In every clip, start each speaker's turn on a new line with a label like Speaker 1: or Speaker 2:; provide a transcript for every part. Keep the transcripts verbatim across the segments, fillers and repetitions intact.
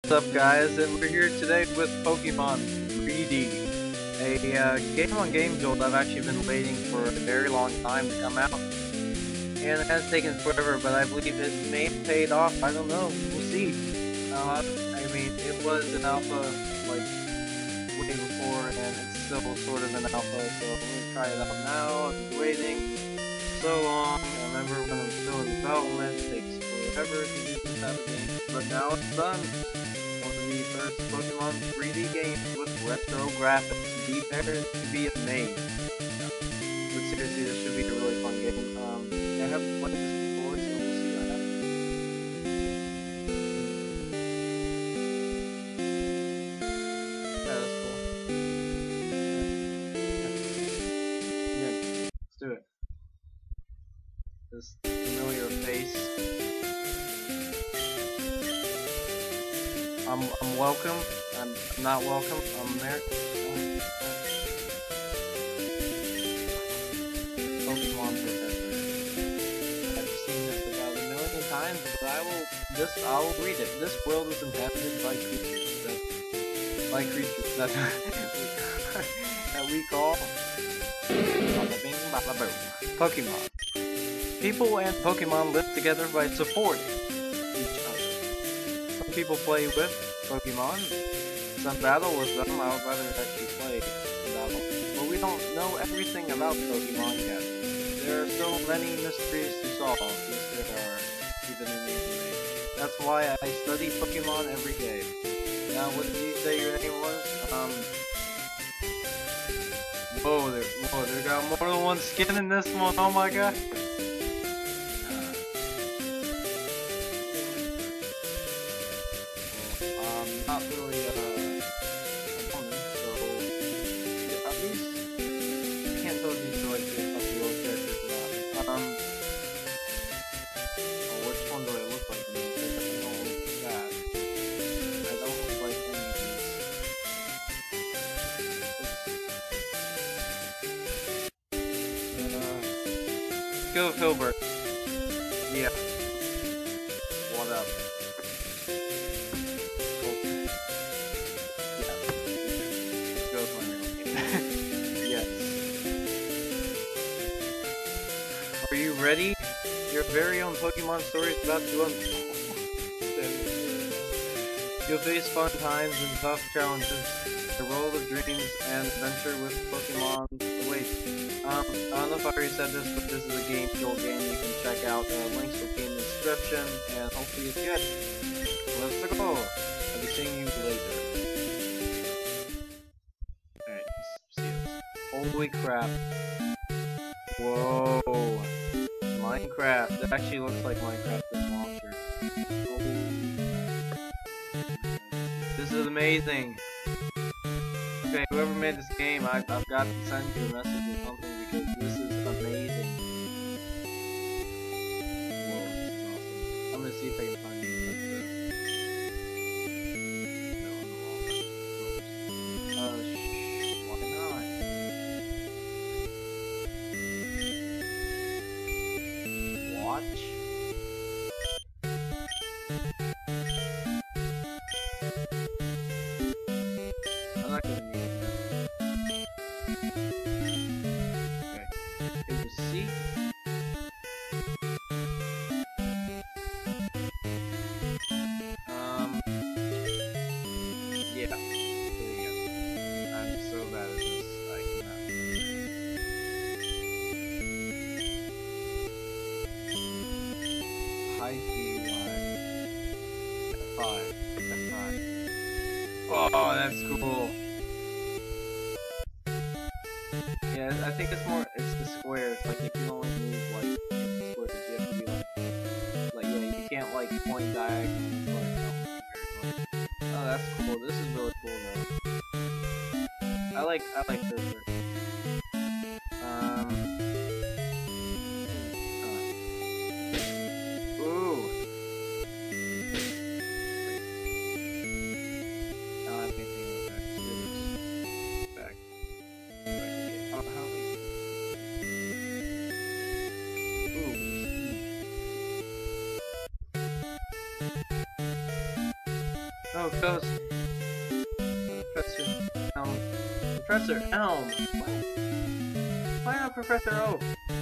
Speaker 1: What's up, guys? And we're here today with Pokemon three D, a uh, game on Game Jolt I've actually been waiting for a very long time to come out, and it has taken forever, but I believe it may have paid off. I don't know. We'll see. Uh, I mean, it was an alpha like way before, and it's still sort of an alpha. So I'm gonna try it out now. I've been waiting so long. I remember when it was still in development. It takes forever to do this type of game, but now it's done. One of the first Pokemon three D games with retro graphics. Be prepared to be amazed. But seriously, this should be a really fun game. Um, I haven't played this before, so we'll see what happens. Yeah, that's cool. Yeah, let's do it. This familiar face. I'm, I'm welcome. I'm not welcome. I'm American. Pokemon Professor. I've seen this about a million times, but I will. This I will read it. This world is inhabited by creatures that, by creatures that, that we call bada bing bada boom. Pokemon. People and Pokemon live together by supporting each other. Some people play with Pokemon, some battle with them. I would rather actually play the battle. But we don't know everything about Pokemon yet. There are so many mysteries to solve. Yes, there are, even in the anime. That's why I study Pokemon every day. Now, what did you say your name was? Um. Whoa, there, whoa, there got more than one skin in this one. Oh my god. Not really uh, opponent, so at least I can't tell if these are like the real characters or not. Um, oh, which one do I look like in this? I definitely don't look like that. I don't look like any of these. Uh, let's go with Hilbert. Yeah. What up? Are you ready? Your very own Pokemon story is about to unfold. You'll face fun times and tough challenges. The world of dreams and adventure with Pokemon awaits. Um, I don't know if I already said this, but this is a Game Jolt game you can check out. Uh, links will be in the description, and hopefully it's good. Let's go! I'll be seeing you later. Alright, let's see this. Holy crap. Whoa. Minecraft. It actually looks like Minecraft in Monster. This is amazing. Okay, whoever made this game, I, I've got to send you a message or something because this is amazing. Whoa, this is awesome. I'm gonna see if I can find it. No, I'm wrong. Uh, sh why not? Watch. I'm not gonna need that. Okay. It was C. Um. Yeah. There you go. I'm so bad at this. I cannot. High key line. F five. F five. Oh, that's cool. Yeah, I think it's more, it's the squares. Like, if you only move, like, in the squares, you have to be like, like, yeah, you can't, like, point diagonally. Like, oh, that's cool. This is really cool, though. I like, I like this version. Um. Huh. Ooh. Oh, I think they back. Screw this. Back. Back. Oh, how we? Ooh. no, ghost. Professor Elm. Professor Elm. What? Why not Professor Oak?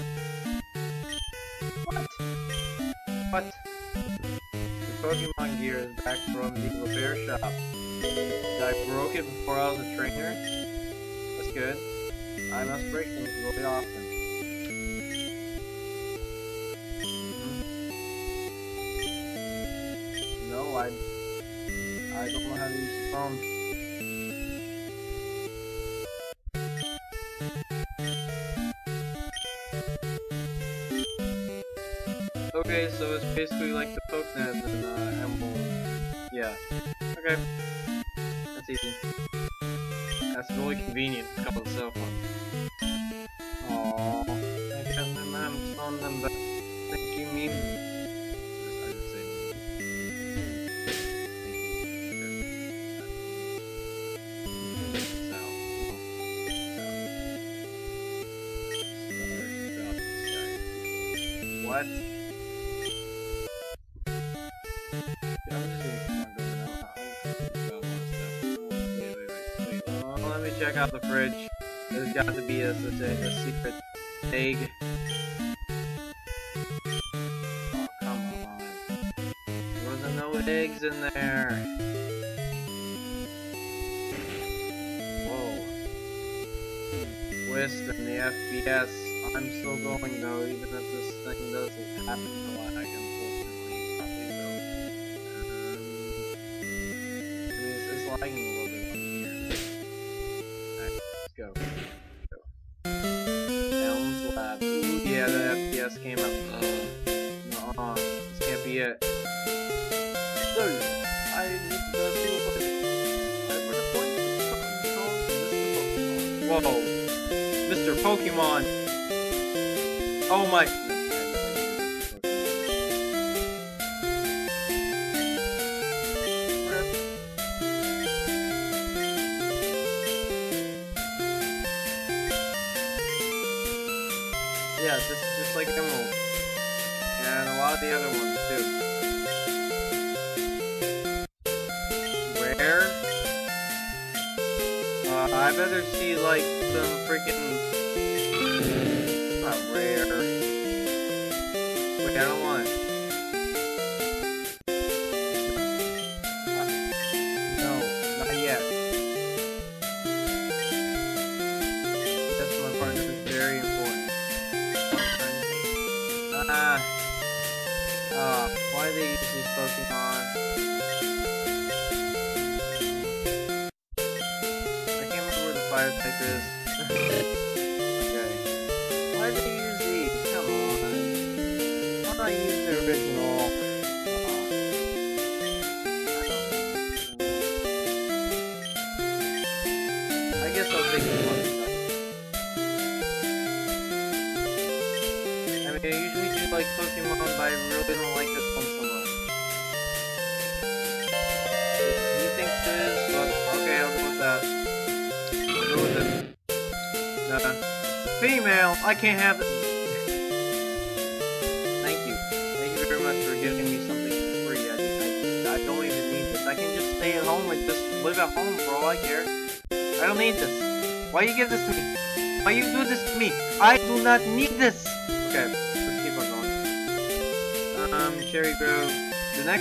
Speaker 1: What? What? The Pokemon gear is back from the repair shop. I broke it before I was a trainer. That's good. I must break things really often. Hmm. No, I... I don't know how to use the phone. Okay, so it's basically like the Pokenet and uh, Emerald. Yeah. Okay. That's easy. That's really convenient to call the cell phone. Aww. I guess I'm not on them, but thank you, meme. I didn't say meme. What? Check out the fridge. There's got to be a, such a, a secret egg. Oh, come on. There wasn't no eggs in there. Whoa. Twist in the F P S. I'm still going though, even if this thing doesn't happen to lag, unfortunately. Probably will. Um, I mean, it's, it's lagging a little bit. Go. Go. Elm's Lab. Ooh, yeah, the F P S came up. Uh, Nuh-uh. This can't be it. So, I need the fuel button. I put a point. Whoa. Mister Pokemon. Oh my. Yeah, this is just like Emerald. And a lot of the other ones too. Rare? Uh, I better see like some freaking... Not rare. Wait, I don't want it. No, not yet. That's my partner is very important. Ah. Uh, why do they use these Pokemon? I can't remember where the fire type is. Okay. Why do they use these? Come on. Why not use the original? Uh, I guess I'll take this one. I usually do like Pokemon, but I really don't like this one so much. He thinks it is, but okay, I'll go with that. I'll go with it. Nah. Female! I can't have it! Thank you. Thank you very much for giving me something free. I, I, I don't even need this. I can just stay at home and just live at home for all I care. I don't need this. Why you give this to me? Why you do this to me? I do not need this! Okay. Um, Cherry Grove. The next...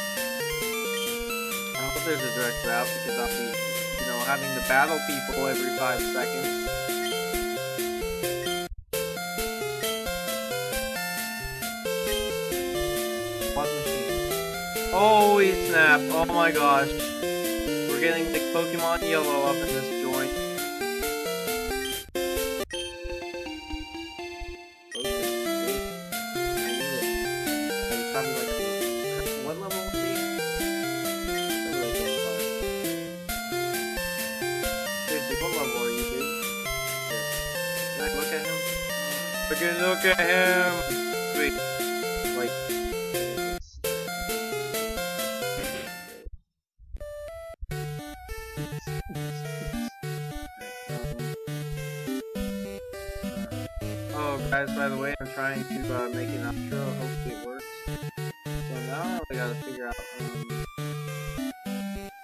Speaker 1: I hope there's a direct route because I'll be, you know, having to battle people every five seconds. What machine? Holy snap! Oh my gosh. We're getting like Pokemon Yellow up in this joint. Look at him! Sweet. Like... Oh, guys, by the way, I'm trying to uh, make an outro. Hopefully it works. So now I gotta figure out... Um,